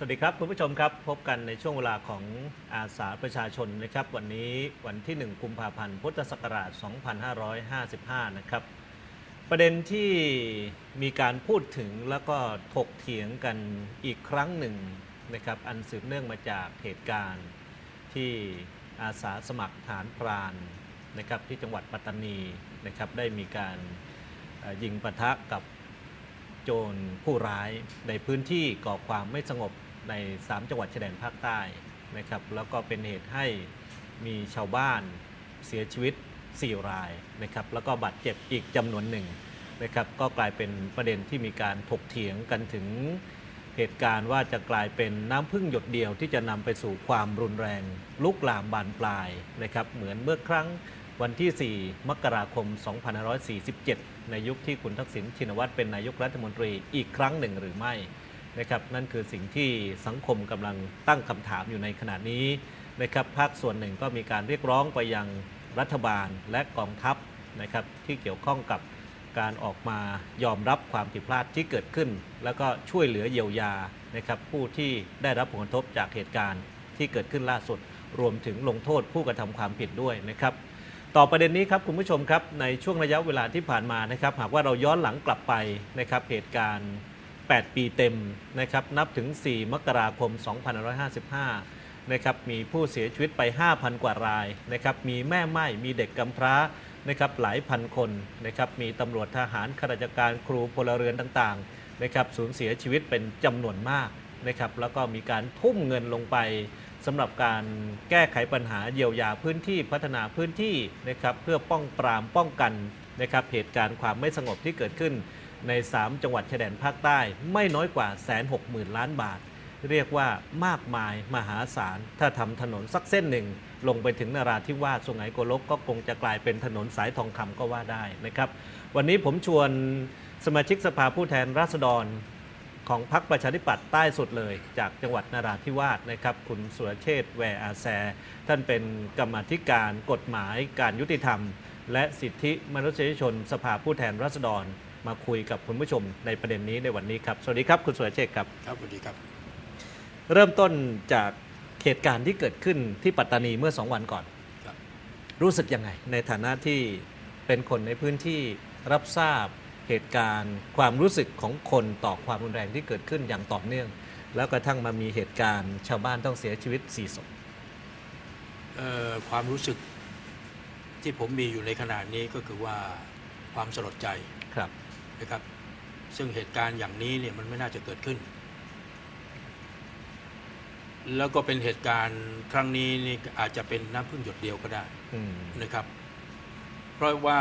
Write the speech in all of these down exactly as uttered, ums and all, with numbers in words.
วัสดีครับคุณผู้ชมครับพบกันในช่วงเวลาของอาสาประชาชนนะครับวันนี้วันที่หนึ่งกุมภาพันธ์พุทธศักราชสองพันห้าร้อยห้าสิบห้านะครับประเด็นที่มีการพูดถึงแล้วก็ถกเถียงกันอีกครั้งหนึ่งนะครับอันสืบเนื่องมาจากเหตุการณ์ที่อาสาสมัครทหารพรานนะครับที่จังหวัดปัตตานีนะครับได้มีการยิงปะทะกับโจรผู้ร้ายในพื้นที่ก่อความไม่สงบในสามจังหวัดชายแดนภาคใต้นะครับแล้วก็เป็นเหตุให้มีชาวบ้านเสียชีวิตสี่รายนะครับแล้วก็บาดเจ็บอีกจำนวนหนึ่งนะครับก็กลายเป็นประเด็นที่มีการถกเถียงกันถึงเหตุการณ์ว่าจะกลายเป็นน้ำพึ่งหยดเดียวที่จะนำไปสู่ความรุนแรงลุกลามบานปลายนะครับเหมือนเมื่อครั้งวันที่สี่มกราคมสองพันห้าร้อยสี่สิบเจ็ดในยุคที่คุณทักษิณชินวัตรเป็นนายกรัฐมนตรีอีกครั้งหนึ่งหรือไม่นะครับนั่นคือสิ่งที่สังคมกำลังตั้งคำถามอยู่ในขณะนี้นะครับภาคส่วนหนึ่งก็มีการเรียกร้องไปยังรัฐบาลและกองทัพนะครับที่เกี่ยวข้องกับการออกมายอมรับความผิดพลาดที่เกิดขึ้นแล้วก็ช่วยเหลือเยียวยานะครับผู้ที่ได้รับผลกระทบจากเหตุการณ์ที่เกิดขึ้นล่าสุดรวมถึงลงโทษผู้กระทำความผิดด้วยนะครับต่อประเด็นนี้ครับคุณผู้ชมครับในช่วงระยะเวลาที่ผ่านมานะครับหากว่าเราย้อนหลังกลับไปนะครับเหตุการณ์แปดปีเต็มนะครับนับถึงสี่มกราคมสองพันห้าร้อยห้าสิบห้านะครับมีผู้เสียชีวิตไป ห้าพัน กว่ารายนะครับมีแม่ไม้มีเด็กกำพร้านะครับหลายพันคนนะครับมีตำรวจทหารข้าราชการครูพลเรือนต่างๆนะครับสูญเสียชีวิตเป็นจำนวนมากนะครับแล้วก็มีการทุ่มเงินลงไปสำหรับการแก้ไขปัญหาเยียวยาพื้นที่พัฒนาพื้นที่นะครับเพื่อป้องปรามป้องกันนะครับเหตุการณ์ความไม่สงบที่เกิดขึ้นในสามจังหวัดชายแดนภาคใต้ไม่น้อยกว่า หนึ่งแสนหกหมื่น ล้านบาทเรียกว่ามากมายมหาศาลถ้าทำถนนสักเส้นหนึ่งลงไปถึงนราธิวาสสุไหงโกลกก็คงจะกลายเป็นถนนสายทองคำก็ว่าได้นะครับวันนี้ผมชวนสมาชิกสภาผู้แทนราษฎรของพรรคประชาธิปัตย์ใต้สุดเลยจากจังหวัดนราธิวาสนะครับคุณสุรเชษฐ์แวร์อาแซท่านเป็นกรรมาธิการกฎหมายการยุติธรรมและสิทธิมนุษยชนสภาผู้แทนราษฎรมาคุยกับคุณผู้ชมในประเด็นนี้ในวันนี้ครับสวัสดีครับคุณสุรเชษฐ์ครับครับสวัสดีครับเริ่มต้นจากเหตุการณ์ที่เกิดขึ้นที่ปัตตานีเมื่อสองวันก่อนรู้สึกยังไงในฐานะที่เป็นคนในพื้นที่รับทราบเหตุการณ์ความรู้สึกของคนต่อความรุนแรงที่เกิดขึ้นอย่างต่อเนื่องแล้วกระทั่งมามีเหตุการณ์ชาวบ้านต้องเสียชีวิตสี่ศพความรู้สึกที่ผมมีอยู่ในขณะนี้ก็คือว่าความสลดใจครับนะครับซึ่งเหตุการณ์อย่างนี้เนี่ยมันไม่น่าจะเกิดขึ้นแล้วก็เป็นเหตุการณ์ครั้งนี้นี่อาจจะเป็นน้ำพึ่งหยดเดียวก็ได้นะครับเพราะว่า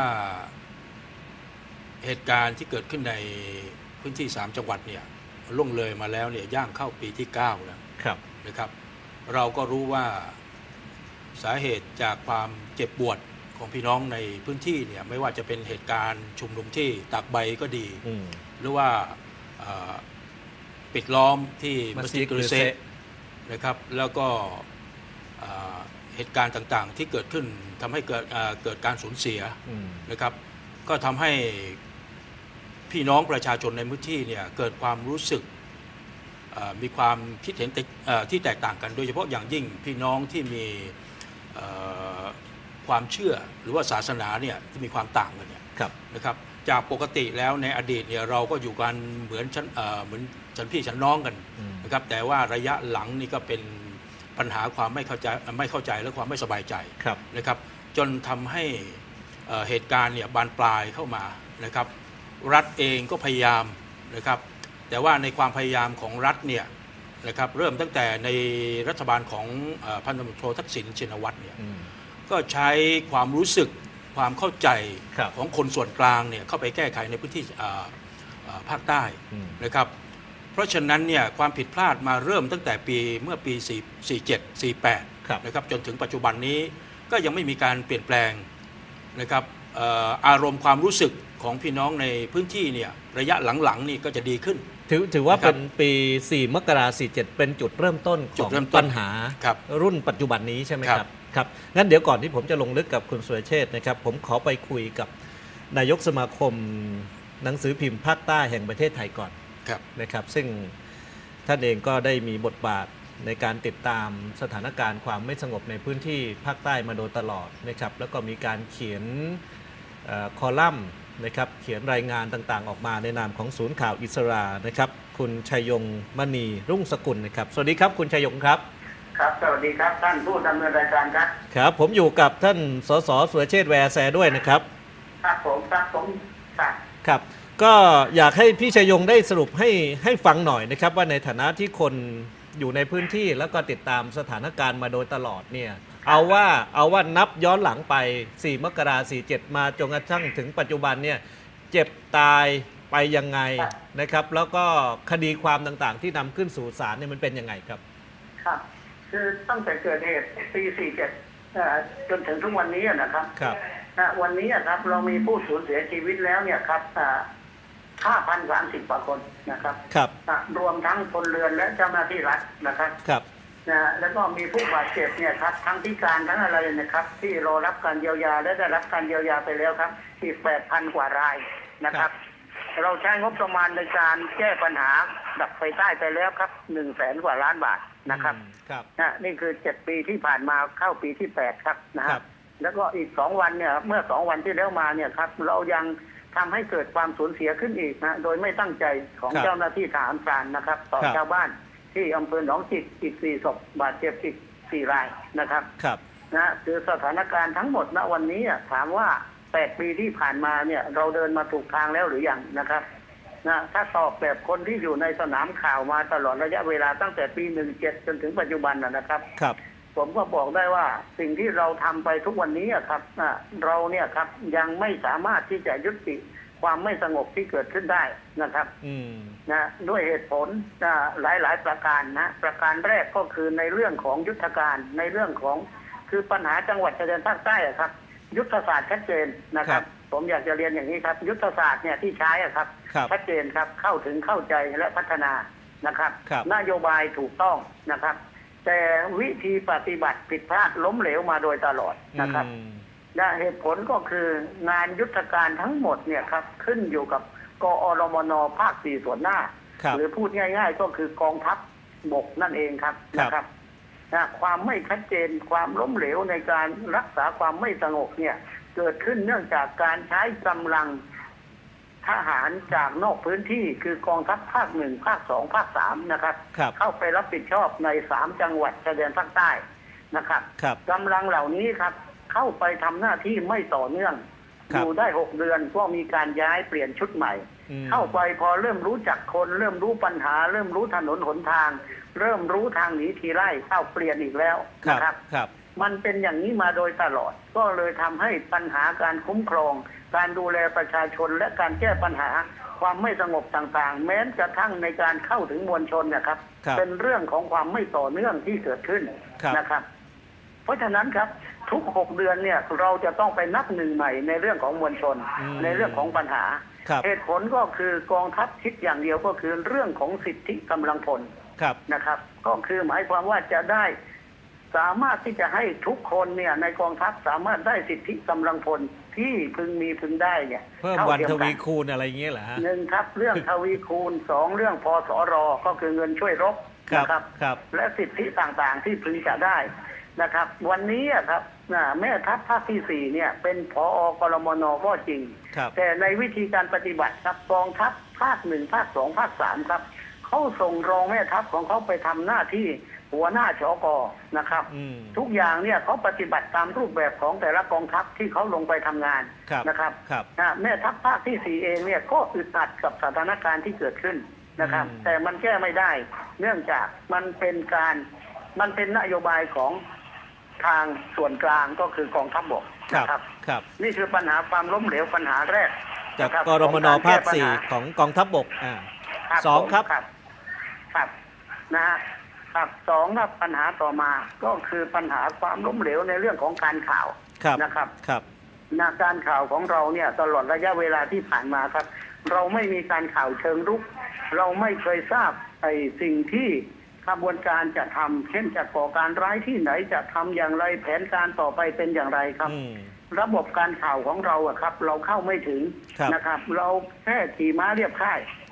เหตุการณ์ที่เกิดขึ้นในพื้นที่สามจังหวัดเนี่ยล่วงเลยมาแล้วเนี่ยย่างเข้าปีที่เก้าแล้วนะครับเราก็รู้ว่าสาเหตุจากความเจ็บปวดของพี่น้องในพื้นที่เนี่ยไม่ว่าจะเป็นเหตุการณ์ชุมนุมที่ตากใบก็ดีหรือว่าปิดล้อมที่มัสยิดกฤเซนะครับแล้วก็เหตุการณ์ต่างๆที่เกิดขึ้นทำให้เกิดเกิดการสูญเสียนะครับก็ทำให้พี่น้องประชาชนในพื้นที่เนี่ยเกิดความรู้สึกมีความคิดเห็นที่แตกต่างกันโดยเฉพาะอย่างยิ่งพี่น้องที่มีความเชื่อหรือว่าศาสนาเนี่ยที่มีความต่างกันเนี่ยนะครับจากปกติแล้วในอดีตเนี่ยเราก็อยู่กันเหมือนชั้นเหมือนชั้นพี่ชั้นน้องกันนะครับแต่ว่าระยะหลังนี่ก็เป็นปัญหาความไม่เข้าใจไม่เข้าใจและความไม่สบายใจนะครับจนทำให้เหตุการณ์เนี่ยบานปลายเข้ามานะครับรัฐเองก็พยายามนะครับแต่ว่าในความพยายามของรัฐเนี่ยนะครับเริ่มตั้งแต่ในรัฐบาลของพันตำรวจโททักษิณชินวัตรเนี่ยก็ใช้ความรู้สึกความเข้าใจของคนส่วนกลางเนี่ยเข้าไปแก้ไขในพื้นที่ภาคใต้นะครับเพราะฉะนั้นเนี่ยความผิดพลาดมาเริ่มตั้งแต่ปีเมื่อปีสี่เจ็ด สี่แปดนะครับจนถึงปัจจุบันนี้ก็ยังไม่มีการเปลี่ยนแปลงนะครับอารมณ์ความรู้สึกของพี่น้องในพื้นที่เนี่ยระยะหลังๆนี่ก็จะดีขึ้นถือถือว่าเป็นปีสี่มกราคมสี่สิบเจ็ดเป็นจุดเริ่มต้นของปัญหารุ่นปัจจุบันนี้ใช่ไหมครับครับงั้นเดี๋ยวก่อนที่ผมจะลงลึกกับคุณสุรเชษฐ์นะครับผมขอไปคุยกับนายกสมาคมหนังสือพิมพ์ภาคใต้แห่งประเทศไทยก่อนนะครับซึ่งท่านเองก็ได้มีบทบาทในการติดตามสถานการณ์ความไม่สงบในพื้นที่ภาคใต้มาโดยตลอดนะครับแล้วก็มีการเขียนคอลัมน์นะครับเขียนรายงานต่างๆออกมาในนามของศูนย์ข่าวอิสรานะครับคุณชัยยงมณีรุ่งสกุลนะครับสวัสดีครับคุณชัยยงครับครับสวัสดีครับท่านผู้ดำเนินรายการครับครับผมอยู่กับท่านสสสุรเชษฐ์แวร์แซด้วยนะครับครับผมครับผมครับครับก็อยากให้พี่ชัยยงได้สรุปให้ให้ฟังหน่อยนะครับว่าในฐานะที่คนอยู่ในพื้นที่แล้วก็ติดตามสถานการณ์มาโดยตลอดเนี่ยเอาว่าเอาว่านับย้อนหลังไปสี่มกราคมสี่สิบเจ็ดมาจนกระทั่งถึงปัจจุบันเนี่ยเจ็บตายไปยังไงนะครับแล้วก็คดีความต่างๆที่นำขึ้นสู่ศาลเนี่ยมันเป็นยังไงครับครับคือตั้งแต่เกิดเหตุปีสี่สิบเจ็ดจนถึงทุกวันนี้นะครับครับวันนี้ครับเรามีผู้สูญเสียชีวิตแล้วเนี่ยครับห้าพันสามสิบกว่าคนนะครับครับรวมทั้งพลเรือนและเจ้าหน้าที่รัฐนะครับครับนะแล้วก็มีผู้บาดเจ็บเนี่ยครับทั้งพิการทั้งอะไรนะครับที่รอรับการเยียวยาและได้รับการเยียวยาไปแล้วครับอีกแปดพันกว่ารายนะครับเราใช้งบประมาณในการแก้ปัญหาดับไฟใต้ไปแล้วครับหนึ่งแสนกว่าล้านบาทนะครับนะนี่คือเจ็ดปีที่ผ่านมาเข้าปีที่แปดครับนะครับแล้วก็อีกสองวันเนี่ยเมื่อสองวันที่แล้วมาเนี่ยครับเรายังทำให้เกิดความสูญเสียขึ้นอีกนะโดยไม่ตั้งใจของเจ้าหน้าที่ทหารพรานนะครับต่อชาวบ้านที่อำเภอหนองจิกอีกสี่ศพบาดเจ็บอีกสี่รายนะครับครับนะคือสถานการณ์ทั้งหมดณวันนี้ถามว่าแปดปีที่ผ่านมาเนี่ยเราเดินมาถูกทางแล้วหรือยังนะครับนะถ้าตอบแบบคนที่อยู่ในสนามข่าวมาตลอดระยะเวลาตั้งแต่ปีหนึ่งเจ็ดจนถึงปัจจุบันนะครับครับผมก็บอกได้ว่าสิ่งที่เราทำไปทุกวันนี้ครับเราเนี่ยครับยังไม่สามารถที่จะยุติความไม่สงบที่เกิดขึ้นได้นะครับนะด้วยเหตุผลหลายหลายประการนะประการแรกก็คือในเรื่องของยุทธการในเรื่องของคือปัญหาจังหวัดชายแดนภาคใต้ครับยุทธศาสตร์ชัดเจนนะครับผมอยากจะเรียนอย่างนี้ครับยุทธศาสตร์เนี่ยที่ใช้ครับชัดเจนครับเข้าถึงเข้าใจและพัฒนานะครับนโยบายถูกต้องนะครับแต่วิธีปฏิบัติผิดพลาดล้มเหลวมาโดยตลอดนะครับและเหตุผลก็คืองานยุทธการทั้งหมดเนี่ยครับขึ้นอยู่กับกอรมนภาคสี่ส่วนหน้าหรือพูดง่ายๆก็คือกองทัพบกนั่นเองครับนะครับนะความไม่ชัดเจนความล้มเหลวในการรักษาความไม่สงบเนี่ยเกิดขึ้นเนื่องจากการใช้กำลังทหารจากนอกพื้นที่คือกองทัพภาคหนึ่งภาคสองภาคสามนะครับเข้าไปรับผิดชอบในสามจังหวัดชายแดนภาคใต้นะครับกำลังเหล่านี้ครับเข้าไปทำหน้าที่ไม่ต่อเนื่องอยู่ได้หกเดือนก็มีการย้ายเปลี่ยนชุดใหม่เข้าไปพอเริ่มรู้จักคนเริ่มรู้ปัญหาเริ่มรู้ถนนหนทางเริ่มรู้ทางหนีทีไล่เข้าเปลี่ยนอีกแล้วนะครับมันเป็นอย่างนี้มาโดยตลอดก็เลยทำให้ปัญหาการคุ้มครองการดูแลประชาชนและการแก้ปัญหาความไม่สงบต่างๆแม้กระทั่งในการเข้าถึงมวลชนนะครับเป็นเรื่องของความไม่ต่อเนื่องที่เกิดขึ้นนะครับเพราะฉะนั้นครับทุกหกเดือนเนี่ยเราจะต้องไปนับหนึ่งใหม่ในเรื่องของมวลชนในเรื่องของปัญหาเหตุผลก็คือกองทัพคิดอย่างเดียวก็คือเรื่องของสิทธิกำลังพลนะครับก็คือหมายความว่าจะได้สามารถที่จะให้ทุกคนเนี่ยในกองทัพสามารถได้สิทธิกำลังพลที่พึงมีพึงได้เนี่ยเพิ่มวันทวีคูณอะไรเงี้ยเหรอฮะหนึ่งครับเรื่องทวีคูณสองเรื่องพสรก็คือเงินช่วยรบนะครับและสิทธิต่างๆที่พึงจะได้นะครับวันนี้ครับแม่ทัพภาคที่สี่เนี่ยเป็นผอกรมนก็จริงแต่ในวิธีการปฏิบัติครับกองทัพภาคหนึ่งภาคสองภาคสามครับเขาส่งรองแม่ทัพของเขาไปทำหน้าที่หัวหน้าชกนะครับทุกอย่างเนี่ยเขาปฏิบัติตามรูปแบบของแต่ละกองทัพที่เขาลงไปทำงานนะครับแม่ทัพภาคที่สี่เองเนี่ยก็อึดอัดกับสถานการณ์ที่เกิดขึ้นนะครับแต่มันแก้ไม่ได้เนื่องจากมันเป็นการมันเป็นนโยบายของทางส่วนกลางก็คือกองทัพบกนะครับนี่คือปัญหาความล้มเหลวปัญหาแรกจากกรมนภาคสี่ของกองทัพบกอ่าสองครับครับนะครับสองครับปัญหาต่อมาก็คือปัญหาความล้มเหลวในเรื่องของการข่าวนะครับครับนาการข่าวของเราเนี่ยตลอดระยะเวลาที่ผ่านมาครับเราไม่มีการข่าวเชิงรุกเราไม่เคยทราบไอ้สิ่งที่ขบวนการจะทำเช่นจะก่อการร้ายที่ไหนจะทำอย่างไรแผนการต่อไปเป็นอย่างไรครับระบบการข่าวของเราอะครับเราเข้าไม่ถึงนะครับเราแค่ขี่ม้าเรียบค่าย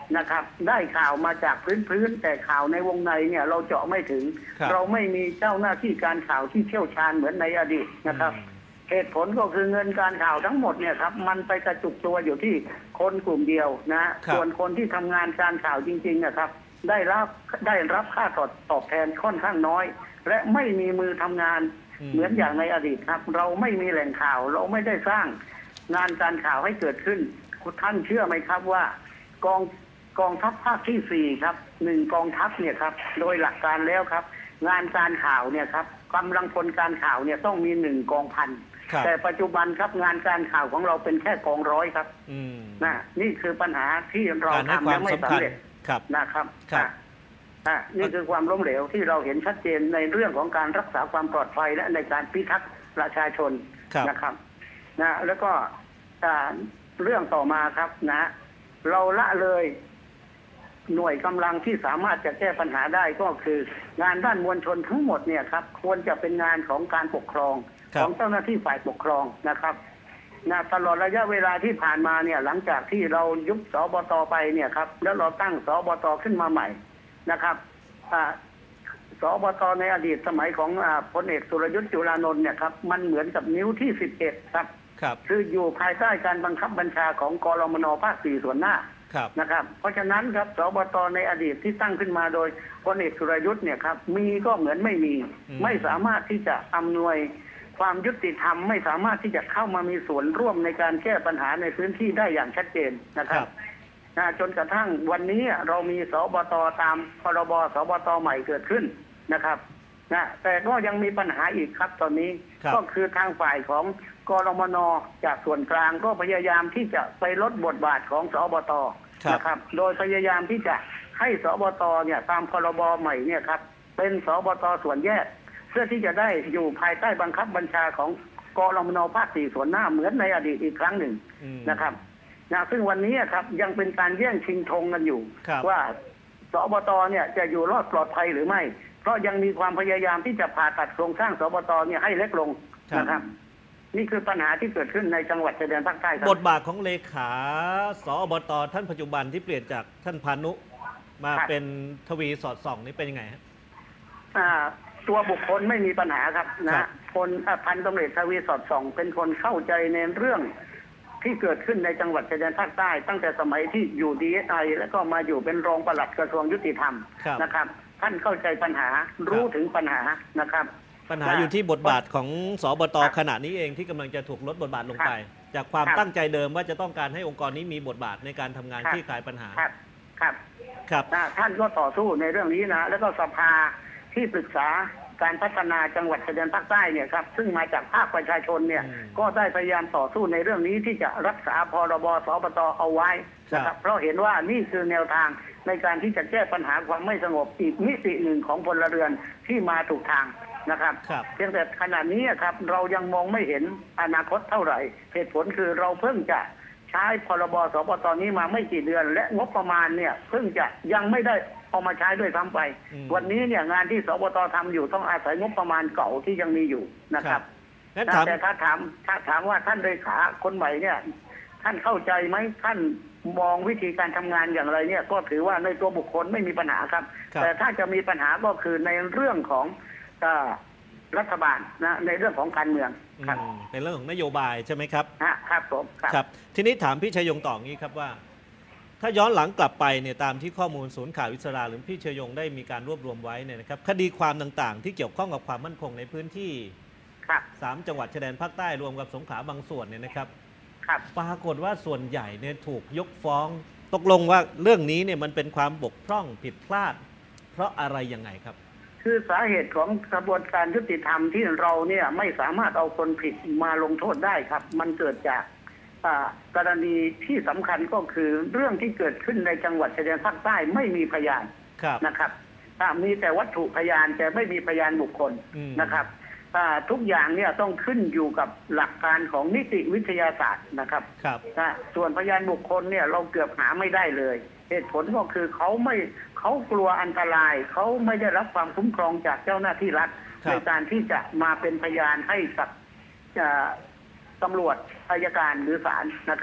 นะครับได้ข่าวมาจากพื้นๆแต่ข่าวในวงในเนี่ยเราเจาะไม่ถึงเราไม่มีเจ้าหน้าที่การข่าวที่เชี่ยวชาญเหมือนในอดีตนะครับเหตุผลก็คือเงินการข่าวทั้งหมดเนี่ยครับมันไปกระจุกตัวอยู่ที่คนกลุ่มเดียวนะส่วนคนที่ทำงานการข่าวจริงๆนะครับได้รับได้รับค่าตอบตอบแทนค่อนข้างน้อยและไม่มีมือทำงานเหมือนอย่างในอดีตครับเราไม่มีแหล่งข่าวเราไม่ได้สร้างงานการข่าวให้เกิดขึ้นท่านเชื่อไหมครับว่ากองกองทัพภาคที่สี่ครับหนึ่งกองทัพเนี่ยครับโดยหลักการแล้วครับงานการข่าวเนี่ยครับกำลังพลการข่าวเนี่ยต้องมีหนึ่งกองพันแต่ปัจจุบันครับงานการข่าวของเราเป็นแค่กองร้อยครับนะนี่คือปัญหาที่เราทำยังไม่สำเร็จนะครับอ่านี่คือความล้มเหลวที่เราเห็นชัดเจนในเรื่องของการรักษาความปลอดภัยและในการพิทักษ์ประชาชนนะครับนะแล้วก็เรื่องต่อมาครับนะเราละเลยหน่วยกำลังที่สามารถจะแก้ปัญหาได้ก็คืองานด้านมวลชนทั้งหมดเนี่ยครับควรจะเป็นงานของการปกครองของเจ้าหน้าที่ฝ่ายปกครองนะครับนะตลอดระยะเวลาที่ผ่านมาเนี่ยหลังจากที่เรายุบสบตไปเนี่ยครับแล้วเราตั้งสบตขึ้นมาใหม่นะครับสบตในอดีตสมัยของพลเอกสุรยุทธ์จุลานนท์เนี่ยครับมันเหมือนกับนิ้วที่สิบเอ็ดครับคืออยู่ภายใต้การบังคับบัญชาของกรมน.ภาคสี่ส่วนหน้านะครับเพราะฉะนั้นครับสบตในอดีตที่ตั้งขึ้นมาโดยพลเอกสุรยุทธ์เนี่ยครับมีก็เหมือนไม่มีไม่สามารถที่จะอำนวยความยุติธรรมไม่สามารถที่จะเข้ามามีส่วนร่วมในการแก้ปัญหาในพื้นที่ได้อย่างชัดเจนนะครับจนกระทั่งวันนี้เรามีสบตตามพรบสบตใหม่เกิดขึ้นนะครับนะแต่ก็ยังมีปัญหาอีกครับตอนนี้ก็คือทางฝ่ายของกรมน.จากส่วนกลางก็พยายามที่จะไปลดบทบาทของสบตนะครับโดยพยายามที่จะให้สบตเนี่ยตามพรบใหม่เนี่ยครับเป็นสบตส่วนแยกเพื่อที่จะได้อยู่ภายใต้บังคับบัญชาของกรมน.ภาคสี่ส่วนหน้าเหมือนในอดีตอีกครั้งหนึ่งนะครับนะซึ่งวันนี้ครับยังเป็นการแย่งชิงธงกันอยู่ว่าสบตเนี่ยจะอยู่รอดปลอดภัยหรือไม่เพราะยังมีความพยายามที่จะผ่าตัดโครงสร้างสบตเนี่ยให้เล็กลงนะครับนี่คือปัญหาที่เกิดขึ้นในจังหวัดชายแดนภาคใต้ครับบทบาทของเลขาสอบตท่านปัจจุบันที่เปลี่ยนจากท่านพานุมาเป็นทวีสอดส่องนี่เป็นยังไงฮะตัวบุคคลไม่มีปัญหาครับนะคนพันตำรวจทวีสอดส่องเป็นคนเข้าใจในเรื่องที่เกิดขึ้นในจังหวัดชายแดนภาคใต้ตั้งแต่สมัยที่อยู่ ดี เอส ไอ แล้วก็มาอยู่เป็นรองปลัดกระทรวงยุติธรรมนะครับท่านเข้าใจปัญหารู้ถึงปัญหานะครับปัญหาอยู่ที่บทบาทของสบตขณะนี้เองที่กำลังจะถูกลดบทบาทลงไปจากความตั้งใจเดิมว่าจะต้องการให้องค์กรนี้มีบทบาทในการทำงานคลี่คลายปัญหาครับครับครับท่านก็ต่อสู้ในเรื่องนี้นะแล้วก็สภาที่ปรึกษาการพัฒนาจังหวัดชายแดนภาคใต้เนี่ยครับซึ่งมาจากภาคประชาชนเนี่ยก็ได้พยายามต่อสู้ในเรื่องนี้ที่จะรักษาพรบสบตเอาไว้นะครับเพราะเห็นว่านี่คือแนวทางในการที่จะแก้ปัญหาความไม่สงบอีกมิติหนึ่งของพลเรือนที่มาถูกทางนะครับเพียงแต่ขณะนี้ครับเรายังมองไม่เห็นอนาคตเท่าไหร่เหตุผลคือเราเพิ่งจะใช้พรบสบตนี้มาไม่กี่เดือนและงบประมาณเนี่ยเพิ่งจะยังไม่ได้เอามาใช้ด้วยซ้ำไปวันนี้เนี่ยงานที่สบตทำอยู่ต้องอาศัยงบประมาณเก่าที่ยังมีอยู่นะครับแต่ถ้าถามถ้าถามว่าท่านเลขาคนใหม่เนี่ยท่านเข้าใจไหมท่านมองวิธีการทำงานอย่างไรเนี่ยก็ถือว่าในตัวบุคคลไม่มีปัญหาครับแต่ถ้าจะมีปัญหาก็คือในเรื่องของรัฐบาลนะในเรื่องของการเมืองครับเป็นเรื่องของนโยบายใช่ไหมครับครับผมครับทีนี้ถามพี่ชัยยงต่องี้ครับว่าถ้าย้อนหลังกลับไปเนี่ยตามที่ข้อมูลศูนย์ข่าวอิสราหรือพี่ชัยยงได้มีการรวบรวมไว้เนี่ยนะครับคดีความต่างๆที่เกี่ยวข้องกับความมั่นคงในพื้นที่สามจังหวัดชายแดนภาคใต้รวมกับสงขลาบางส่วนเนี่ยนะครับปรากฏว่าส่วนใหญ่เนี่ยถูกยกฟ้องตกลงว่าเรื่องนี้เนี่ยมันเป็นความบกพร่องผิดพลาดเพราะอะไรยังไงครับคือสาเหตุของกระบวนการยุติธรรมที่เราเนี่ยไม่สามารถเอาคนผิดมาลงโทษได้ครับมันเกิดจากกรณีที่สำคัญก็คือเรื่องที่เกิดขึ้นในจังหวัดชายแดนภาคใต้ไม่มีพยานนะครับมีแต่วัตถุพยานแต่ไม่มีพยานบุคคลนะครับทุกอย่างเนี่ยต้องขึ้นอยู่กับหลักการของนิติวิทยาศาสตร์นะครับส่วนพยานบุคคลเนี่ยเราเกือบหาไม่ได้เลยเหตุผลก็คือเขาไม่เขากลัวอันตรายเขาไม่ได้รับความคุ้มครองจากเจ้าหน้าที่รัฐในการที่จะมาเป็นพยานให้กับตำรวจอัยการหรือศาลนะครับ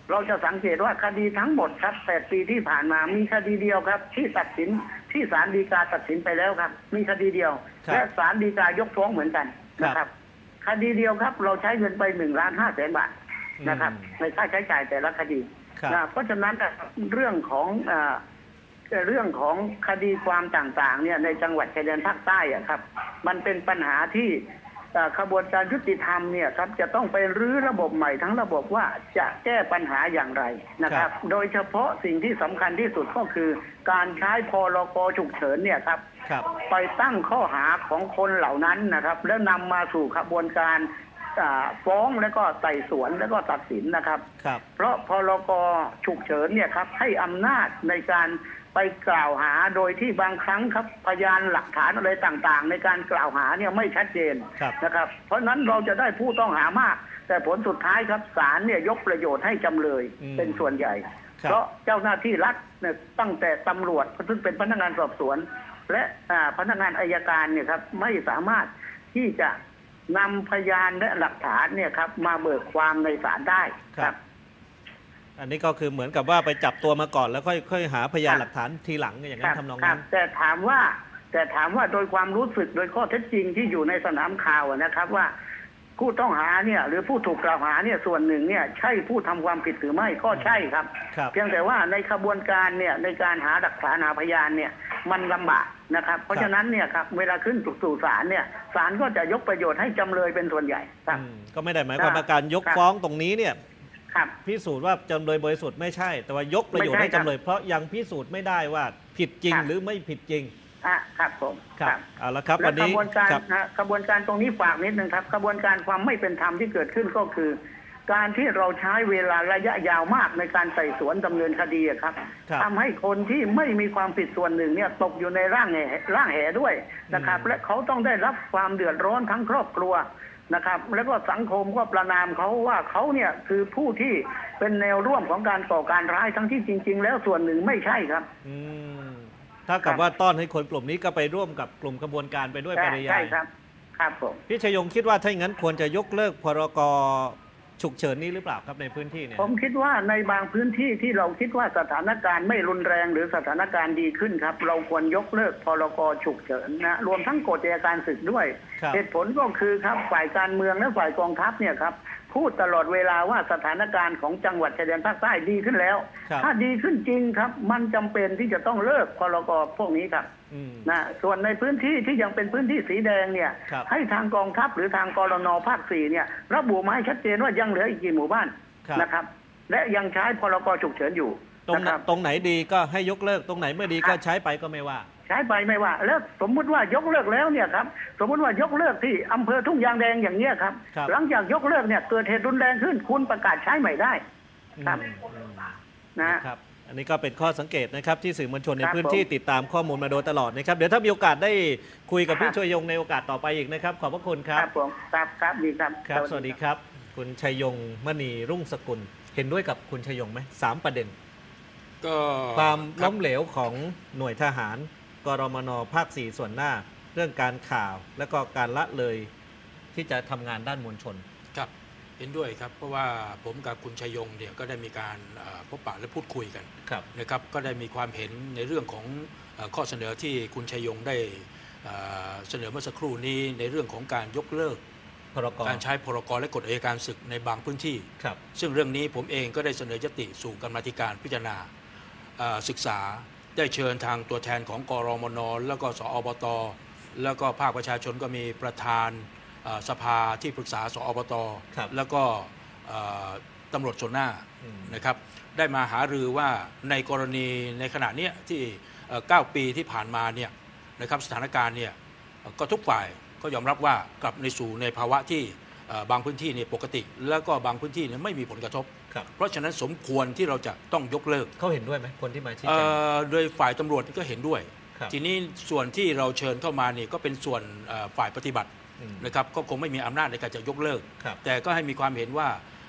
เราจะสังเกตว่าคดีทั้งหมดครับแปดปีที่ผ่านมามีคดีเดียวครับที่ตัดสินที่ศาลฎีกาตัดสินไปแล้วครับมีคดีเดียวและศาลฎีกายกฟ้องเหมือนกันนะครับคดีเดียวครับเราใช้เงินไปหนึ่งล้านห้าแสนบาทนะครับในค่าใช้จ่ายแต่ละคดีนะเพราะฉะนั้นเรื่องของเรื่องของคดีความต่างๆเนี่ยในจังหวัดชายแดนภาคใต้อะครับมันเป็นปัญหาที่ขบวนการยุติธรรมเนี่ยครับจะต้องไปรื้อระบบใหม่ทั้งระบบว่าจะแก้ปัญหาอย่างไรนะครับโดยเฉพาะสิ่งที่สำคัญที่สุดก็คือการใช้พรกฉุกเฉินเนี่ยครับไปตั้งข้อหาของคนเหล่านั้นนะครับแล้วนำมาสู่ขบวนการฟ้องแล้วก็ไต่สวนแล้วก็ตัดสินนะครับเพราะพรกฉุกเฉินเนี่ยครับให้อำนาจในการไปกล่าวหาโดยที่บางครั้งครับพยานหลักฐานอะไรต่างๆในการกล่าวหาเนี่ยไม่ชัดเจนนะครับเพราะนั้นเราจะได้ผู้ต้องหามากแต่ผลสุดท้ายครับศาลเนี่ยยกประโยชน์ให้จำเลยเป็นส่วนใหญ่เพราะเจ้าหน้าที่รัฐเนี่ยตั้งแต่ตำรวจซึ่งเป็นพนักงานสอบสวนและพนักงานอัยการเนี่ยครับไม่สามารถที่จะนำพยานและหลักฐานเนี่ยครับมาเบิกความในศาลได้ครับอันนี้ก็คือเหมือนกับว่าไปจับตัวมาก่อนแล้วค่อยๆหาพยานหลักฐานทีหลังอย่างนั้นทำนองนั้นแต่ถามว่าแต่ถามว่าโดยความรู้สึกโดยข้อเท็จจริงที่อยู่ในสนามข่าวนะครับว่าผู้ต้องหาเนี่ยหรือผู้ถูกกล่าวหาเนี่ยส่วนหนึ่งเนี่ยใช่ผู้ทำความผิดหรือไม่ก็ใช่ครับเพียงแต่ว่าในขบวนการเนี่ยในการหาหลักฐานหาพยานเนี่ยมันลำบากนะครับเพราะฉะนั้นเนี่ยครับเวลาขึ้นสู่ศาลเนี่ยศาลก็จะยกประโยชน์ให้จำเลยเป็นส่วนใหญ่ครับก็ไม่ได้หมายความว่าการยกฟ้องตรงนี้เนี่ยพิสูจน์ว่าจำเลยบริสุทธิ์ไม่ใช่แต่ว่ายกประโยชน์ให้จำเลยเพราะยังพิสูจน์ไม่ได้ว่าผิดจริงหรือไม่ผิดจริงอ่ะครับผมครับเอาละครับวันนี้กระบวนการนะกระบวนการตรงนี้ฝากนิดนึงครับกระบวนการความไม่เป็นธรรมที่เกิดขึ้นก็คือการที่เราใช้เวลาระยะยาวมากในการไต่สวนดำเนินคดีครับทำให้คนที่ไม่มีความผิดส่วนหนึ่งเนี่ยตกอยู่ในร่างแห่ร่างแห่ด้วยนะครับและเขาต้องได้รับความเดือดร้อนทั้งครอบครัวนะครับแล้วก็สังคมก็ประนามเขาว่าเขาเนี่ยคือผู้ที่เป็นแนวร่วมของการก่อการร้ายทั้งที่จริงๆแล้วส่วนหนึ่งไม่ใช่ครับอืมถ้ากับว่าต้อนให้คนกลุ่มนี้ก็ไปร่วมกับกลุ่มกระบวนการไปด้วยปริยายใช่ครับครับผมพี่ชยงคิดว่าถ้าอย่างนั้นควรจะยกเลิกพรกฉุกเฉินนี้หรือเปล่าครับในพื้นที่เนี่ยผมคิดว่าในบางพื้นที่ที่เราคิดว่าสถานการณ์ไม่รุนแรงหรือสถานการณ์ดีขึ้นครับเราควรยกเลิกพรกฉุกเฉินนะรวมทั้งกฎอัยการศึกด้วยเหตุผลก็คือครับฝ่ายการเมืองและฝ่ายกองทัพเนี่ยครับพูดตลอดเวลาว่าสถานการณ์ของจังหวัดชายแดนภาคใต้ดีขึ้นแล้วถ้าดีขึ้นจริงครับมันจำเป็นที่จะต้องเลิกพรกพวกนี้ครับนะส่วนในพื้นที่ที่ยังเป็นพื้นที่สีแดงเนี่ยให้ทางกองทัพหรือทางกรนภาคสี่เนี่ยระบุมาให้ชัดเจนว่ายังเหลืออีกกี่หมู่บ้านนะครับและยังใช้พรกฉุกเฉินอยู่ตรงตรงไหนดีก็ให้ยกเลิกตรงไหนไม่ดีก็ใช้ไปก็ไม่ว่าใช้ไปไม่ว่าแล้วสมมุติว่ายกเลิกแล้วเนี่ยครับสมมุติว่ายกเลิกที่อำเภอทุ่งยางแดงอย่างเนี้ยครับหลังจากยกเลิกเนี่ยเกิดเหตุรุนแรงขึ้นคุณประกาศใช้ใหม่ได้ครับนะครับอันนี้ก็เป็นข้อสังเกตนะครับที่สื่อมวลชนในพื้นที่ติดตามข้อมูลมาโดยตลอดนะครับเดี๋ยวถ้ามีโอกาสได้คุยกับพี่ชัยยงในโอกาสต่อไปอีกนะครับขอบพระคุณครับครับผมครับครับดีครับครับสวัสดีครับคุณชัยยงมณีรุ่งสกุลเห็นด้วยกับคุณชัยยงไหมสามประเด็นก็ความล้มเหลวของหน่วยทหารกรมน.ภาคสี่ส่วนหน้าเรื่องการข่าวและก็การละเลยที่จะทำงานด้านมวลชนครับเห็นด้วยครับเพราะว่าผมกับคุณชัยยงเนี่ยก็ได้มีการพบปะและพูดคุยกันนะครับก็ได้มีความเห็นในเรื่องของข้อเสนอที่คุณชัยยงได้เสนอเมื่อสักครู่นี้ในเรื่องของการยกเลิกการใช้พรกและกฎอัยการศึกในบางพื้นที่ซึ่งเรื่องนี้ผมเองก็ได้เสนอยติสู่กรรมาธิการพิจารณาศึกษาได้เชิญทางตัวแทนของกรมน.แล้วก็สอบต.แล้วก็ภาคประชาชนก็มีประธานสภาที่ปรึกษาสอบต.แล้วก็ตำรวจส่วนหน้านะครับได้มาหารือว่าในกรณีในขณะนี้ที่เก้าปีที่ผ่านมาเนี่ยนะครับสถานการณ์เนี่ยก็ทุกฝ่ายก็ยอมรับว่ากลับในสู่ในภาวะที่บางพื้นที่เนี่ยปกติแล้วก็บางพื้นที่เนี่ยไม่มีผลกระทบเพราะฉะนั้นสมควรที่เราจะต้องยกเลิกเขาเห็นด้วยไหมคนที่มาชี้แจงโดยฝ่ายตำรวจก็เห็นด้วยทีนี้ส่วนที่เราเชิญเข้ามานี่ก็เป็นส่วนฝ่ายปฏิบัตินะครับก็คงไม่มีอำนาจในการจะยกเลิกแต่ก็ให้มีความเห็นว่า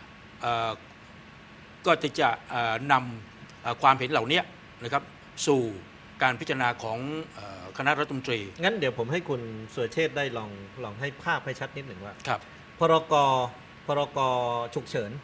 ก็จะจะนำความเห็นเหล่านี้นะครับสู่การพิจารณาของคณะรัฐมนตรีงั้นเดี๋ยวผมให้คุณสุรเชษฐ์ได้ลองลองให้ภาพให้ชัดนิดหนึ่งว่าครับพรกพรกฉุกเฉิน